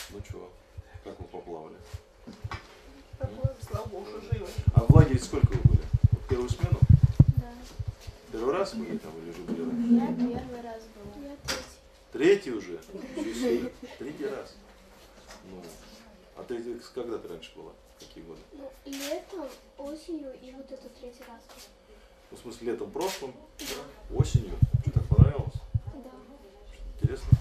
Ну что, как вы поплавали? Слава Богу, что живы. А в лагере сколько вы были? Вот первую смену? Да. Первый раз были там или уже были раньше? Я первый раз была. Я третий. Третий уже? Третий раз. Ну, а третий когда ты раньше была? Какие годы? Ну, летом, осенью и вот это третий раз. Ну, в смысле, летом прошлым? Да. Осенью? Что, так понравилось? Да. Интересно?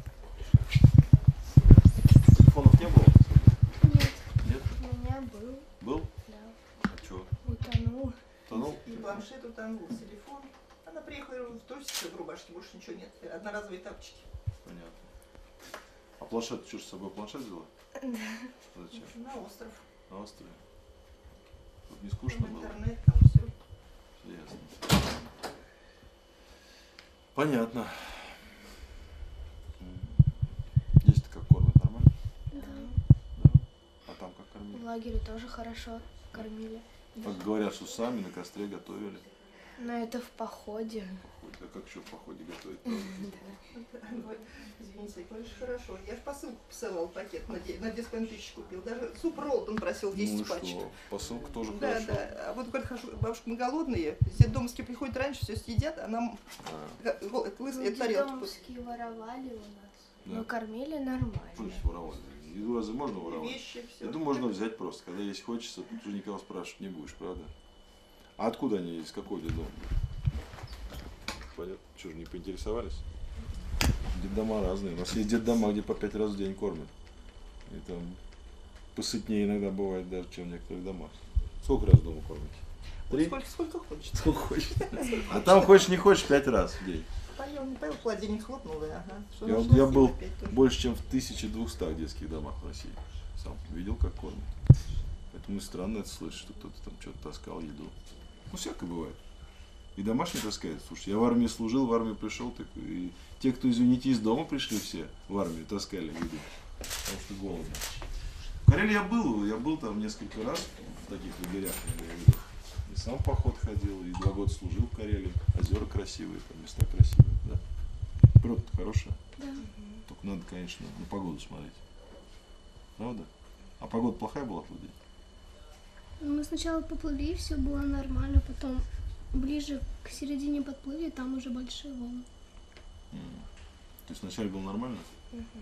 Телефонов не было? Нет. Нет? У меня был. Был? Да. А что? Утонул. Тонул? И планшет утонул, телефон. Она приехала в трусиках, в рубашке, больше ничего нет. Одноразовые тапочки. Понятно. А планшет, ты что, с собой планшет взяла? Да. Зачем? На остров. На острове. Тут не скучно Там было? интернет, там все. Ясно. Понятно. Здесь-то как кормят? Нормально? Да. Да. А там как В кормили? лагере тоже хорошо кормили. Как говорят, что сами на костре готовили. Но это в походе. А как еще в походе готовить? Извините, говоришь, хорошо. Я же посылку посылал пакет, на 10 тысяч купил. Даже суп Ролтон просил 10 Ну и пачек. что? Посылка тоже Да, хорошо. да. А вот говорит, бабушка, мы голодные. Все домские приходят раньше, все съедят, а нам лысые тарелки. Домские воровали у нас. Да. Но кормили Что нормально. здесь воровали? Еду разве можно воровать? Вещи, все. Я думаю, можно взять просто. Когда есть хочется, тут уже никого спрашивать не будешь, правда? А откуда они, из какого детдома? Понятно. Что же, не поинтересовались? Детдома разные. У нас есть детдома, где по 5 раз в день кормят. И там посытнее иногда бывает даже, чем в некоторых домах. Сколько раз дома кормите? 3? Сколько хочешь. Сколько хочешь. А там хочешь не хочешь 5 раз в день. Поел, не поел, холодильник хлопнул, да, ага. Что Я нашлось, был опять тоже. больше, чем в 1200 детских домах в России. Сам видел, как кормят. Поэтому и странно это слышать, что кто-то там что-то таскал еду. Ну, всякое бывает. И домашний таскает. Слушай, я в армии служил, в армию пришел, так и те, кто, извините, из дома пришли все в армию, таскали еду. Потому что голодно. В Карелии я был там несколько раз в таких лагерях, я говорю. И сам в поход ходил, и 2 года служил в Карелии. Озера красивые, там места красивые, да. Природа-то хорошая. Да. Только надо, конечно, на погоду смотреть. Правда? А погода плохая была в тот день? Мы сначала поплыли, все было нормально, потом ближе к середине подплыли, там уже большие волны. То есть вначале было нормально? Понятно.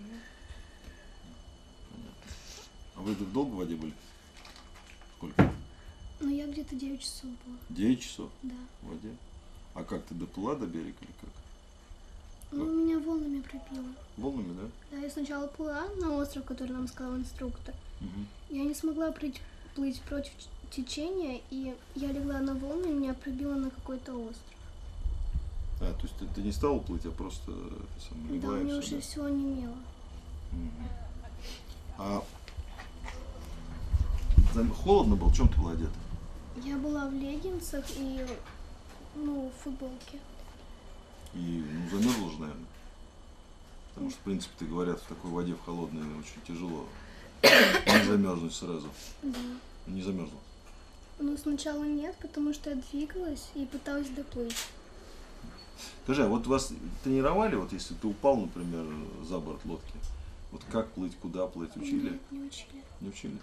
А вы тут долго в воде были? Сколько? Ну, я где-то 9 часов была. 9 часов Да. в воде? А как, ты доплыла до берега или как? Ну, меня волнами пробило. Волнами, да? Да, я сначала плыла на остров, который нам сказал инструктор. Угу. Я не смогла плыть против течения, и я легла на волны, и меня пробило на какой-то остров. А, то есть ты не стала плыть, а просто это самое, Да, легла и мне всё, уже все онемело. Мгм. А холодно было? В чем ты была одета? Я была в леггинсах и, в футболке. И замерзла же, наверное. Потому что, в принципе, говорят, в такой воде, в холодной, очень тяжело не замерзнуть сразу. Да. Не замерзла. Ну, сначала нет, потому что я двигалась и пыталась доплыть. Скажи, а вот вас тренировали, вот если ты упал, например, за борт лодки, вот как плыть, куда плыть, учили? Нет, не учили. Не учили?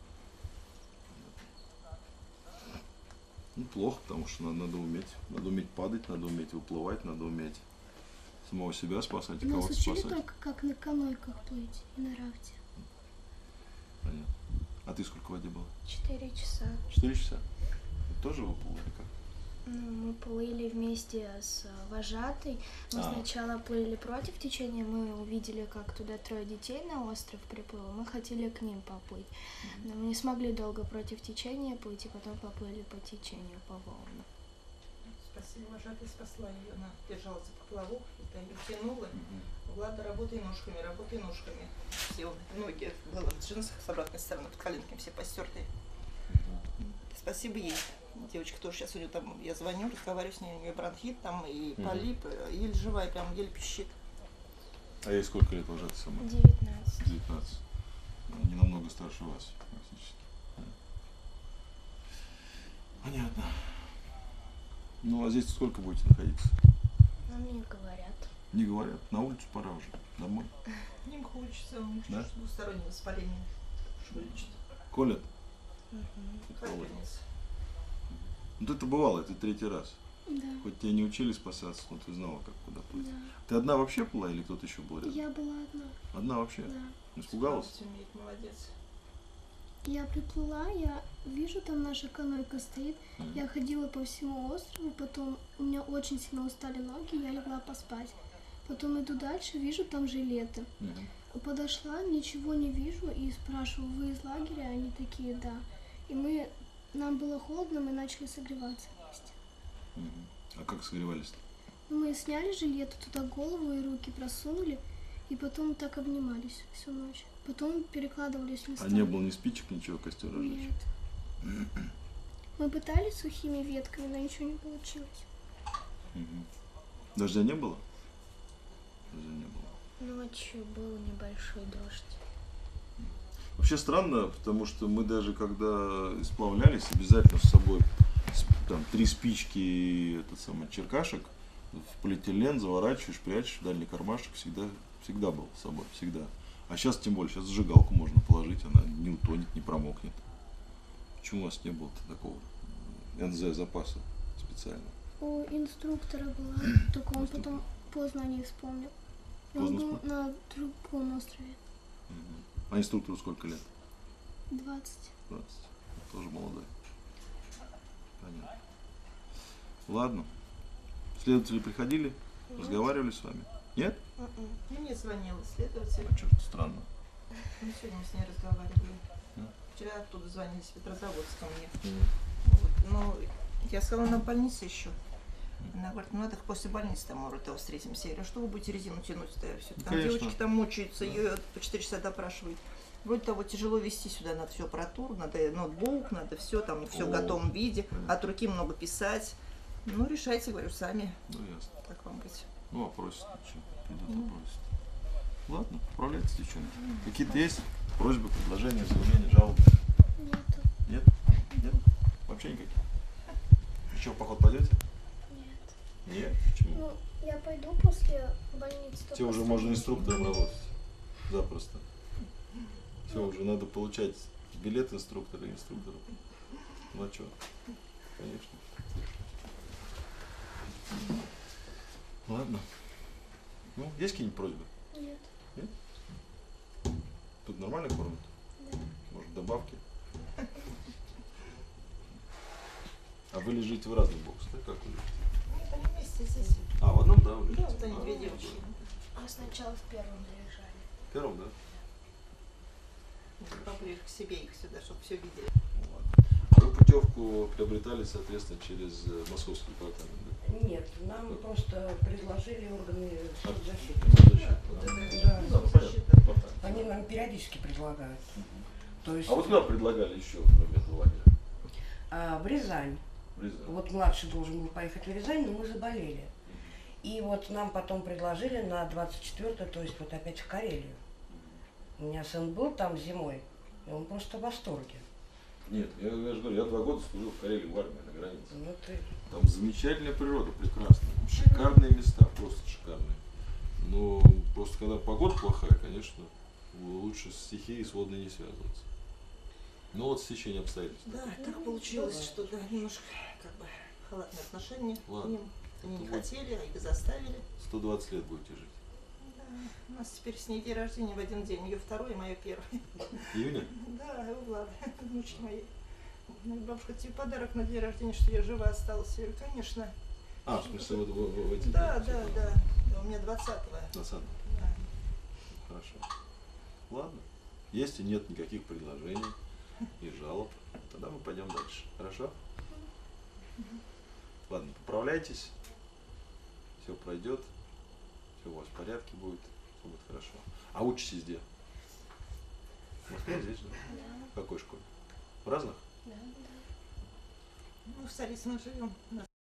Ну, плохо, потому что надо уметь падать, надо уметь выплывать, надо уметь самого себя спасать и Нас кого-то учили спасать. только, как на канойках плыть и на рафте. Понятно. А ты сколько в воде была? 4 часа. 4 часа? Ты тоже выплыла или как? Мы плыли вместе с вожатой. Мы сначала плыли против течения, мы увидели, как туда 3 детей на остров приплыло. Мы хотели к ним поплыть. Но мы не смогли долго против течения плыть, и потом поплыли по течению, по волнам. Спасибо, вожатая спасла ее. Она держалась за поплавок, это ее тянула. Влада, работай ножками, работай ножками. Все ноги было в джинсах с обратной стороны, под коленками все постертые. Спасибо ей. Девочка тоже сейчас у нее там, я звоню, разговариваю с ней, у нее бронхит там и полип, еле живая, прям еле пищит. А ей сколько лет уже ты сама? 19. 19. Не намного старше вас, практически. Понятно. Ну, а здесь сколько будете находиться? Нам не говорят. Не говорят, на улицу пора уже, домой. Им хочется, у них Да? чуть двустороннее воспаление. Швылечит. Колят? Мгм. Капельница. Ну это бывало, это третий раз. Да. Хоть тебя не учили спасаться, но ты знала, как куда плыть. Да. Ты одна вообще была или кто-то еще был рядом? Я была одна. Одна вообще? Да. Испугалась? Плавать умеет, молодец. Я приплыла, я вижу, там наша канойка стоит. Мгм. Я ходила по всему острову, потом у меня очень сильно устали ноги, я легла поспать. Потом иду дальше, вижу там жилеты. Мгм. Подошла, ничего не вижу и спрашиваю, вы из лагеря? Они такие, да. И нам было холодно, мы начали согреваться вместе. Мгм. А как согревались-то? Мы сняли жилеты, туда голову и руки просунули, и потом так обнимались всю ночь. Потом перекладывались А листами. не было ни спичек, ничего, костер разжечь? Нет. Мы пытались сухими ветками, но ничего не получилось. Мгм. Дождя не было? Дождя не было. Ночью был небольшой дождь. Вообще странно, потому что мы даже когда сплавлялись, обязательно с собой там 3 спички и этот самый черкашек в полиэтилен заворачиваешь, прячешь в дальний кармашек, всегда был с собой, всегда. А сейчас тем более, сейчас зажигалку можно положить, она не утонет, не промокнет. Почему у вас не было такого НЗ запаса специально? У инструктора была, только он потом поздно не вспомнил. Он Поздно был вспомнил? на другом острове. Мгм. А инструктору сколько лет? 20. 20. Тоже молодой. Понятно. Ладно. Следователи приходили, разговаривали с вами? Нет? Ну, мне звонил следователь. А что-то странно. Мы сегодня с ней разговаривали. Да. Вчера оттуда звонили с Петрозаводска мне. Мгм. Вот. Ну, я сказала, на больнице еще. Она говорит, ну это после больницы там, может, встретимся. Я говорю, что вы будете резину тянуть-то? Все, там Конечно. девочки там мучаются, ее по 4 часа допрашивают. Вроде того, тяжело вести сюда, надо всю аппаратуру, надо ноутбук, надо все там, все в О. готовом виде, от руки много писать. Ну, решайте, говорю, сами, Ну ясно. как вам быть. Ну, опросят. Что? Придут, опросят. Ладно, поправляйтесь, девчонки. Какие-то есть просьбы, предложения, заявления, жалобы? Нету. Нет? Нет? Вообще никаких? Еще в поход пойдете? Нет. Нет. Почему? Ну, я пойду после больницы. Тебе уже можно инструктором работать. Запросто. Все, уже надо получать билет инструктора и инструктора. Ну а что? Конечно. Ладно. Ну, есть какие-нибудь просьбы? Нет. Тут нормально кормят? Да. Может, добавки? А вы лежите в разных боксах, да? Как вы лежите? Нет, они вместе здесь. А, в одном, да, вы лежите? Да, вот они две девочки. А сначала в первом лежали. В первом, да? Поближе к себе их сюда, чтобы все видели. Ну, ладно. А вы путевку приобретали, соответственно, через московский департамент, да? Нет, нам просто предложили органы соцзащиты. Соцзащиты, Вот да. это Да. Ну, понятно, защита. департамент. Они нам периодически предлагают. То есть А вот куда предлагали еще, кроме этого лагеря? в Рязань. В Рязань. Вот младший должен был поехать в Рязань, но мы заболели. И вот нам потом предложили на 24-е, то есть вот опять в Карелию. У меня сын был там зимой, и он просто в восторге. Нет, я же говорю, я 2 года служил в Карелии в армии на границе. Ну ты Там замечательная природа, прекрасная. Шикарные места, просто шикарные. Но просто когда погода плохая, конечно, лучше с стихией сводной не связываться. Ну вот стечение обстоятельств. Да, так получилось, что да, немножко как бы халатное отношение к Ладно. ним. Они не Это вот. хотели, а их заставили. 120 лет будете жить. Да, у нас теперь с ней день рождения в один день. Ее второй и мое первое. Июня? Да, у Влады, внучки моей. Ну, бабушка, тебе подарок на день рождения, что я жива осталась. Я говорю, конечно. А, в смысле, вот в эти Да, дни, да, типа, да. Да, у меня 20-го. 20. Да. Хорошо. Ладно. Если нет никаких предложений и жалоб, тогда мы пойдем дальше. Хорошо? Ладно, поправляйтесь. Все пройдет. Все у вас в порядке будет. Все будет хорошо. А учитесь где? В Москве здесь, да? Да. В какой школе? В разных? Да. Ну, в Царицыно живем.